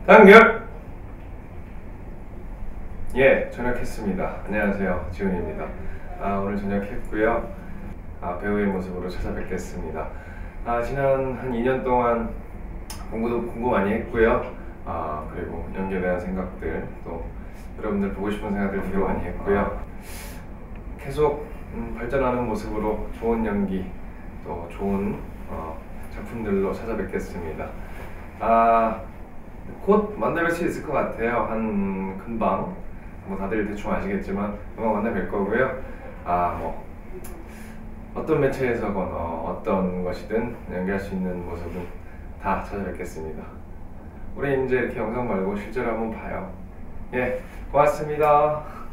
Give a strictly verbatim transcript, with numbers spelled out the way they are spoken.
단결! 예, 전역했습니다. 안녕하세요, 지훈입니다. 아, 오늘 전역했고요. 아, 배우의 모습으로 찾아뵙겠습니다. 아, 지난 한 이 년 동안 공부도 공부 많이 했고요. 아, 그리고 연기에 대한 생각들, 또 여러분들 보고 싶은 생각들 되게 많이 했고요. 계속 음, 발전하는 모습으로 좋은 연기, 또 좋은 어, 작품들로 찾아뵙겠습니다. 아, 곧 만나뵐 수 있을 것 같아요. 한 금방. 뭐 다들 대충 아시겠지만 금방 만나 뵐 거고요. 아, 뭐 어떤 매체에서건 어, 어떤 것이든 연기할 수 있는 모습은 다 찾아뵙겠습니다. 우리 이제 이렇게 영상 말고 실제로 한번 봐요. 예, 고맙습니다.